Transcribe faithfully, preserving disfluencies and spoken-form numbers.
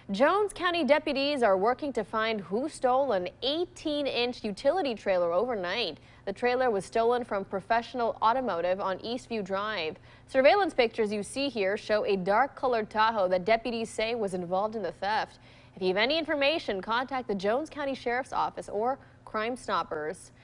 Jones County deputies are working to find who stole an eighteen inch utility trailer overnight. The trailer was stolen from Professional Automotive on Eastview Drive. Surveillance pictures you see here show a dark-colored Tahoe that deputies say was involved in the theft. If you have any information, contact the Jones County Sheriff's Office or Crime Stoppers.